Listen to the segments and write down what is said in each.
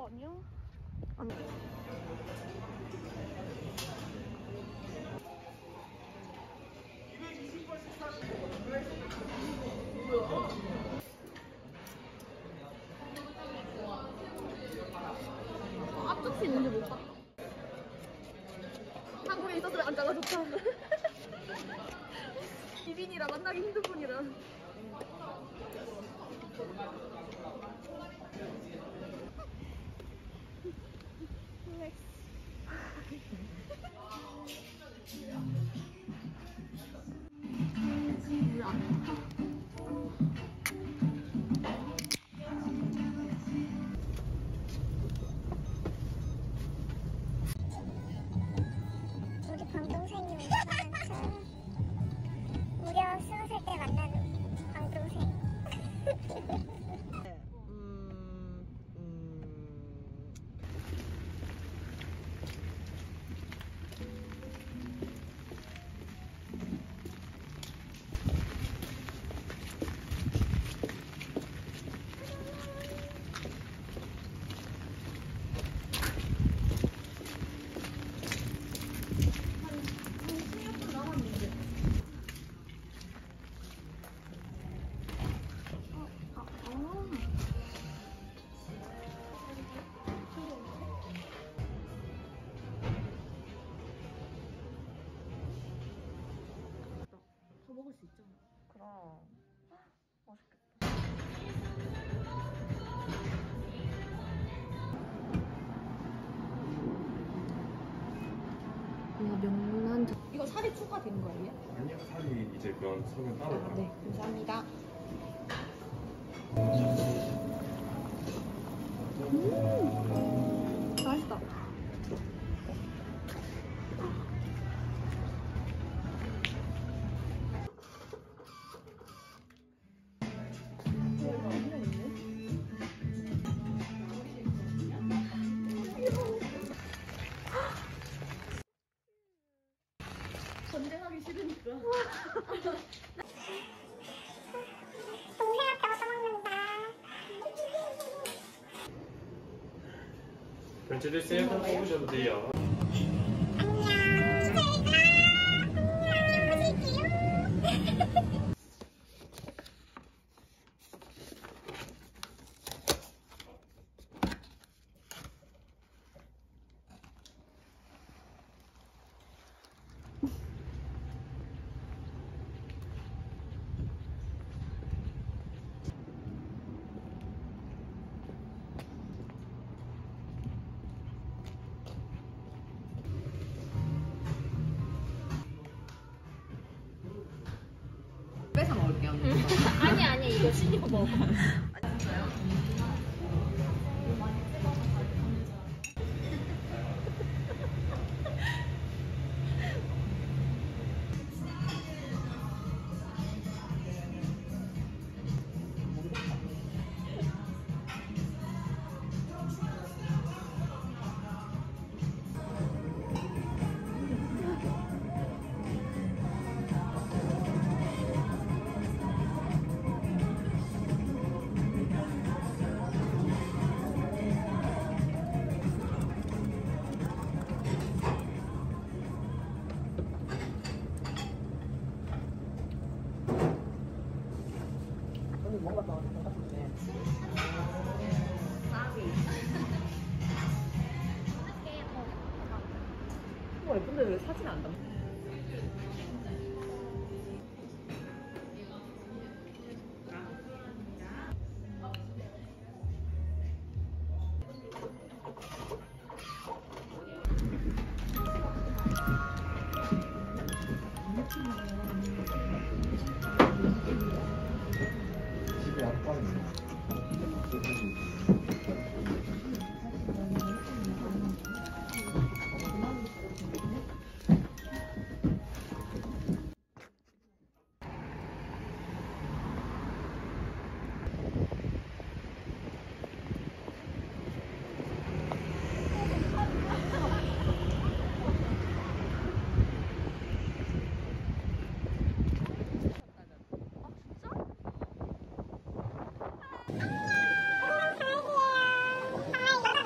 아니야? 아니. 앞쪽수 있는데 못 봤다. 한국에 있었으면 안 잘라줬다. 비빈이라 만나기 힘든 분이라. 우리 방동생이 무려 20살 때 만난 방동생. 더 먹을 수 있잖아. 그럼. 맛있겠다. 이거 명란 이거 살이 추가된 거예요? 아니요, 살이 이제 면 속은 따로 아, 네. 감사합니다. 맛있다. 전쟁하기 싫으니까. 동생한테 얻어먹는다. 결제됐어요? 뽑으셔도 돼요. 안녕. 저희가 안녕. 보실게요. 뺏어 먹을게요. 아니 이거 신이거 먹어. 뭔가 더 같은데. 예쁜데 왜 사진 안 담아? 집에 아빠는 아,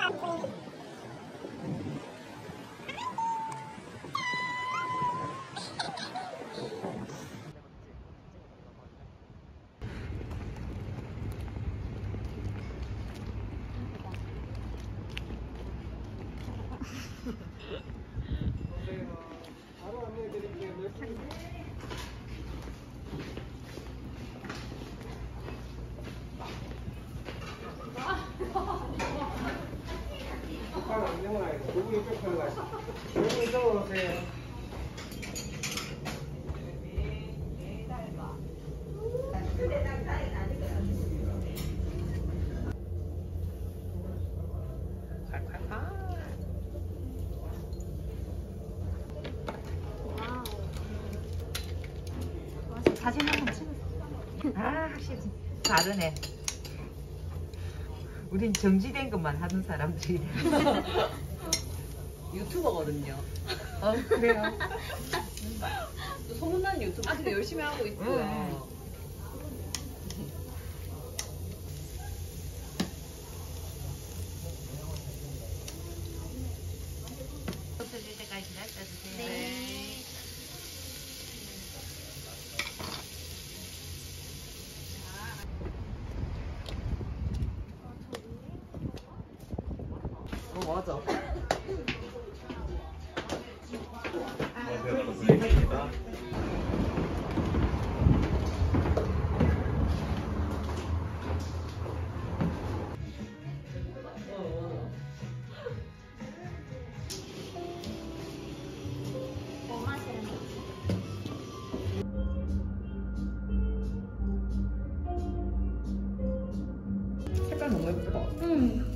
사진 한번 찍어. 아, 확실히 다르네. 우린 정지된 것만 하는 사람들이. 유튜버거든요. 그래요? 또 소문난 유튜버. 아, 근데 열심히 하고 있고요. 없어질 때까지 기다려주세요. 네. 맞아. 안녕하세요. 선생님입니다. 뭐 마시는 거? 색깔 너무 예쁘다. 응.